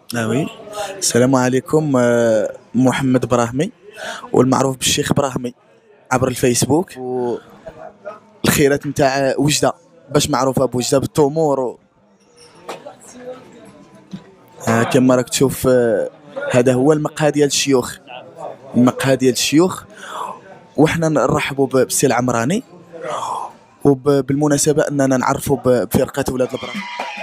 وي. السلام عليكم. محمد براهمي، والمعروف بالشيخ براهمي عبر الفيسبوك. والخيرات نتاع وجدة، باش معروفة بوجدة بالتمور كما راك تشوف. هذا هو المقهى ديال الشيوخ، المقهى ديال الشيوخ. وحنا نرحبوا بالسي العمراني، وبالمناسبة أننا نعرفوا بفرقة ولاد البراك.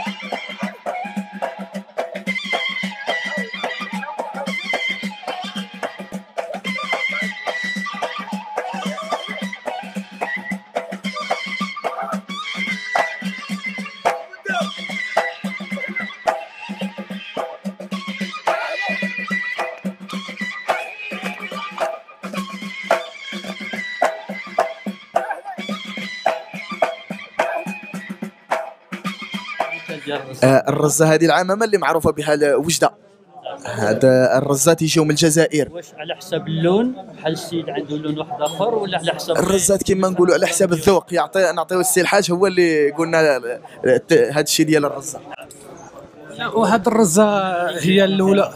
الرزة هذه العامة اللي معروفة بها وجدة. هذا الرزات يجيو من الجزائر. واش على حساب اللون بحال السيد عنده لون واحد اخر، ولا على حساب الرزات كما نقولوا على حساب الذوق؟ نعطيو السي الحاج هو اللي قلنا هذا الشيء ديال الرزة. وهاد الرزة هي الأولى.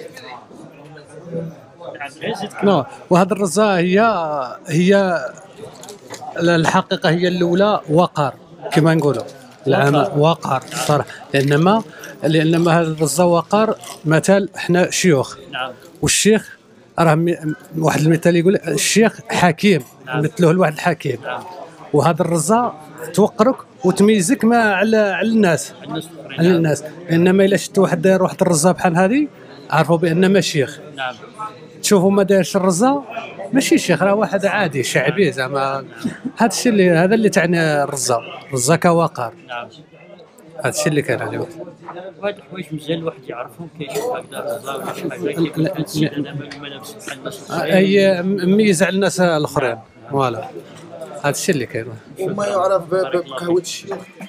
وهاد الرزة هي الحقيقة هي الأولى وقار كما نقولوا. العام وقار صراحة، لأنما هذا الرزة وقار. مثال احنا شيوخ، نعم، والشيخ راه واحد المثال يقول الشيخ حكيم، نعم، مثله الواحد الحكيم. نعم. وهذا الرزة توقرك وتميزك ما على الناس، على الناس. انما الا شفت واحد داير واحد الرزة بحال هذه، عرفوا بان ما شيخ. نعم. تشوفوا ما دايرش الرزة ماشي شيخ، راه واحد عادي شعبي زعما. هذا الشيء هذا اللي تعني الرزة، الرزة كوقار. نعم. هذا الشيء اللي كان عليه. وهاد الحوايج مزيان الواحد يعرفهم، كيشوف هكذا الرزة ولا شي حاجه كيف هاد السيد انا بالملابس بحال الناس هي مميزه على الناس الاخرين. فوالا هذا الشيء اللي كاين. وما يعرف بقهوة الشيوخ.